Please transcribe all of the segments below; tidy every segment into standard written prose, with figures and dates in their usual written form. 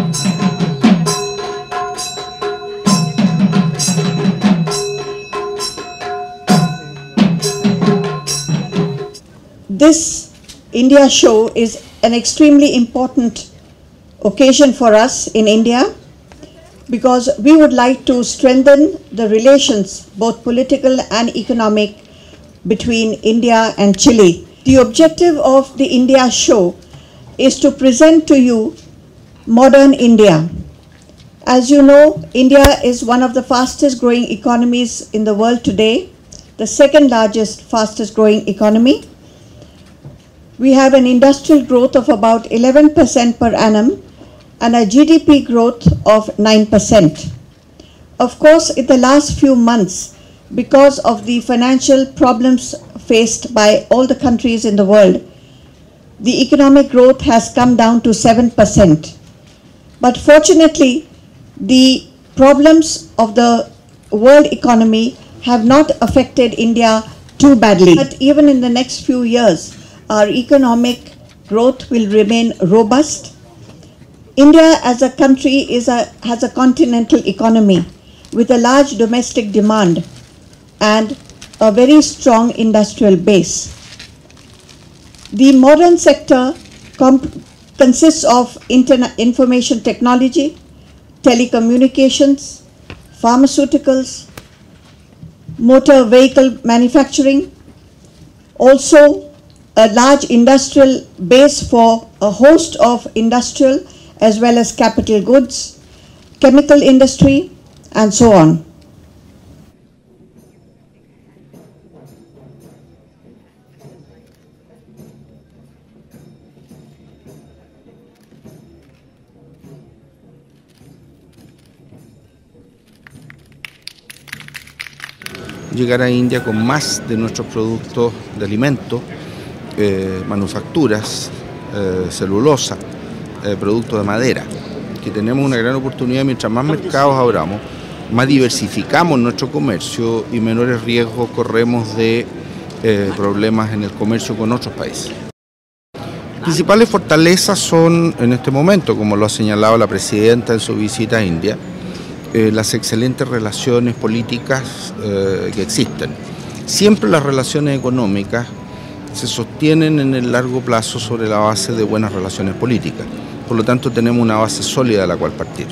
This India show is an extremely important occasion for us in India because we would like to strengthen the relations, both political and economic, between India and Chile. The objective of the India show is to present to you modern India. As you know, India is one of the fastest growing economies in the world today, the second largest fastest growing economy. We have an industrial growth of about 11% per annum and a GDP growth of 9%. Of course, in the last few months, because of the financial problems faced by all the countries in the world, the economic growth has come down to 7%. But fortunately, the problems of the world economy have not affected India too badly. But even in the next few years, our economic growth will remain robust. India as a country has a continental economy with a large domestic demand and a very strong industrial base. The modern sector consists of information technology, telecommunications, pharmaceuticals, motor vehicle manufacturing, also a large industrial base for a host of industrial as well as capital goods, chemical industry, and so on. Llegar a India con más de nuestros productos de alimento, manufacturas, celulosa, productos de madera, que tenemos una gran oportunidad. Mientras más mercados abramos, más diversificamos nuestro comercio y menores riesgos corremos de problemas en el comercio con otros países. Las principales fortalezas son en este momento, como lo ha señalado la presidenta en su visita a India, las excelentes relaciones políticas que existen. Siempre las relaciones económicas se sostienen en el largo plazo sobre la base de buenas relaciones políticas. Por lo tanto, tenemos una base sólida de la cual partir.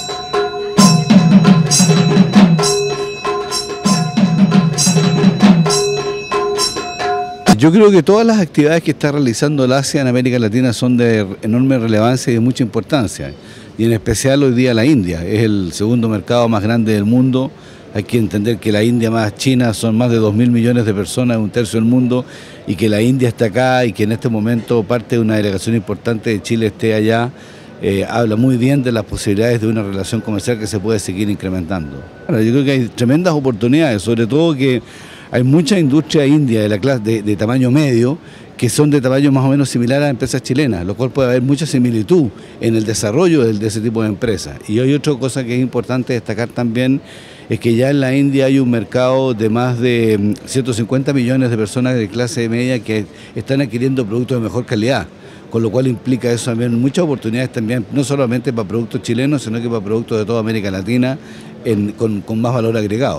Yo creo que todas las actividades que está realizando el Asia en América Latina son de enorme relevancia y de mucha importancia. Y en especial hoy día la India, es el segundo mercado más grande del mundo. Hay que entender que la India más China son más de 2.000 millones de personas, un tercio del mundo, y que la India está acá y que en este momento parte de una delegación importante de Chile esté allá, habla muy bien de las posibilidades de una relación comercial que se puede seguir incrementando. Bueno, yo creo que hay tremendas oportunidades, sobre todo que hay mucha industria india de la clase de tamaño medio que son de tamaño más o menos similar a las empresas chilenas, lo cual puede haber mucha similitud en el desarrollo de ese tipo de empresas. Y hay otra cosa que es importante destacar también, es que ya en la India hay un mercado de más de 150 millones de personas de clase media que están adquiriendo productos de mejor calidad, con lo cual implica eso también muchas oportunidades también, no solamente para productos chilenos, sino que para productos de toda América Latina con más valor agregado.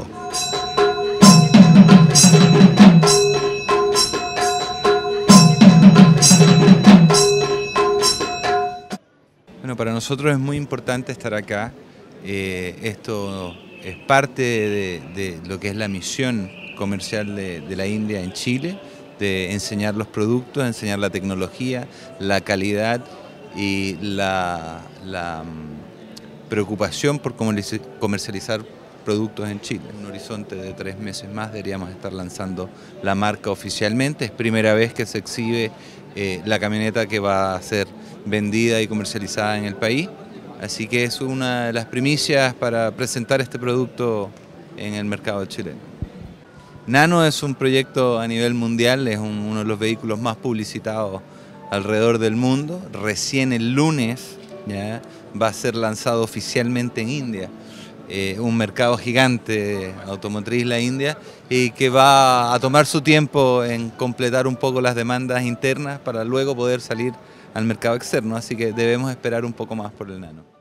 Bueno, para nosotros es muy importante estar acá. Esto es parte de lo que es la misión comercial de la India en Chile, de enseñar los productos, enseñar la tecnología, la calidad y la preocupación por comercializar productos en Chile. En un horizonte de 3 meses más deberíamos estar lanzando la marca oficialmente. Es primera vez que se exhibe la camioneta que va a ser vendida y comercializada en el país. Así que es una de las primicias para presentar este producto en el mercado chileno. Nano es un proyecto a nivel mundial, es uno de los vehículos más publicitados alrededor del mundo. Recién el lunes ya va a ser lanzado oficialmente en India. Un mercado gigante automotriz, la India, y que va a tomar su tiempo en completar un poco las demandas internas para luego poder salir al mercado externo, así que debemos esperar un poco más por el Nano.